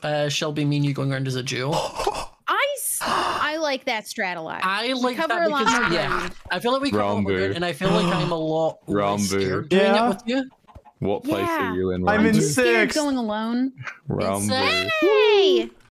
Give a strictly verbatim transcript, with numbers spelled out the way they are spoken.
uh, Shelby, me and you going around as a duo. I, I like that strat a lot. I like cover that a lot because more yeah, ground. I feel like we cover a lot more Ranboo. ground, and I feel like I'm a lot less Ranboo. scared doing Yeah. it with you. What place Yeah. are you in? I'm in Ranboo? Scared sixth. going alone. Ranboo. Hey!